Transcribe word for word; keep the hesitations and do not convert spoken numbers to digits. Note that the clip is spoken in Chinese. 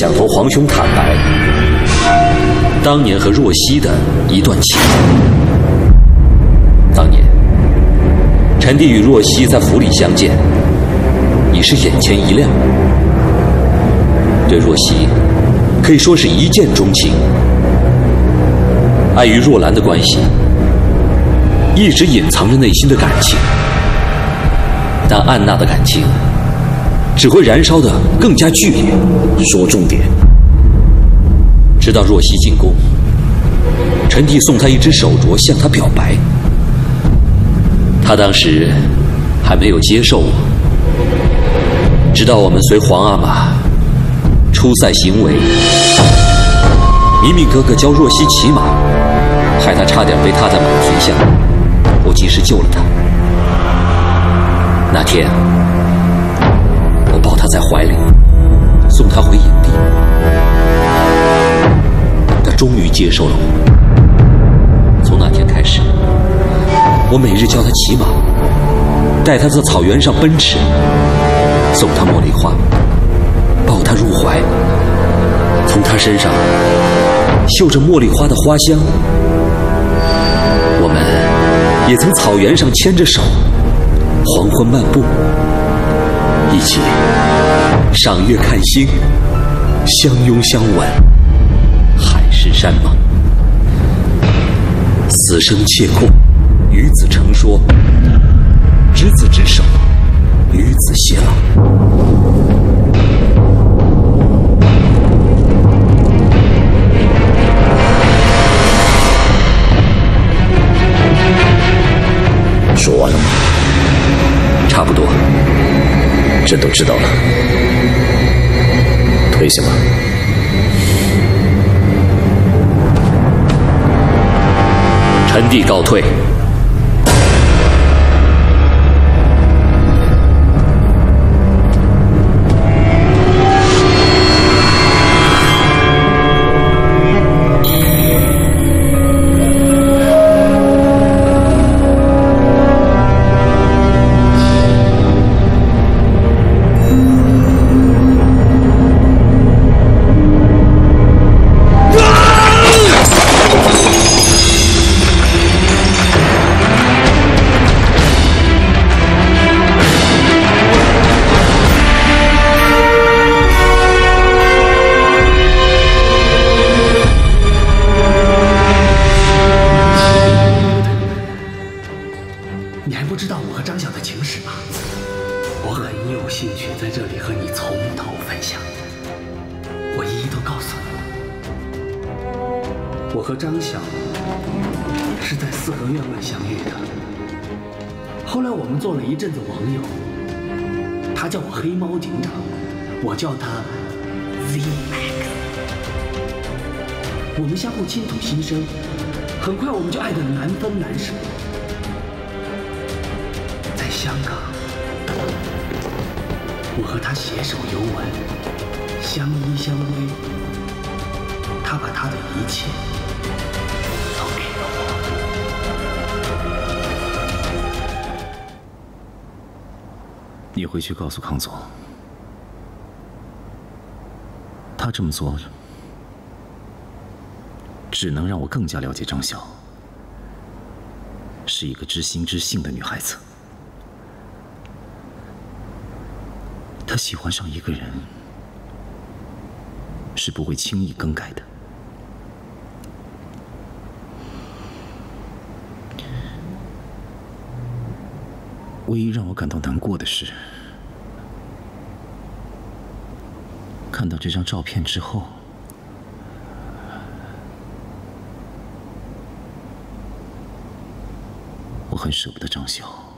想同皇兄坦白当年和若曦的一段情。当年，臣弟与若曦在府里相见，已是眼前一亮，对若曦可以说是一见钟情。碍于若兰的关系，一直隐藏着内心的感情，但安娜的感情只会燃烧得更加剧烈。 说重点。 直到若曦进宫，臣弟送她一只手镯，向她表白。她当时还没有接受我，直到我们随皇阿玛出塞行为，明明哥哥教若曦骑马，害她差点被踏在马蹄下，我及时救了她。那天，我抱她在怀里，送她回营地，她终于接受了我。从那天开始，我每日教她骑马，带她在草原上奔驰，送她茉莉花，抱她入怀，从她身上嗅着茉莉花的花香。我们也曾草原上牵着手，黄昏漫步，一起赏月看星，相拥相吻，海誓山盟。死生契阔，与子成说，执子之手，与子偕老。 说完了吗？ 差不多。 朕都知道了。退下吧。 臣弟告退。 我和张晓是在四合院外相遇的，后来我们做了一阵子网友。他叫我黑猫警长，我叫他 Z X。我们相互倾吐心声，很快我们就爱得难分难舍。在香港，我和他携手游玩，相依相偎。他把他的一切都给了我。 你回去告诉康总，他这么做只能让我更加了解张晓是一个知心知性的女孩子。她喜欢上一个人是不会轻易更改的。唯一让我感到难过的是，看到这张照片之后，我很舍不得张晓。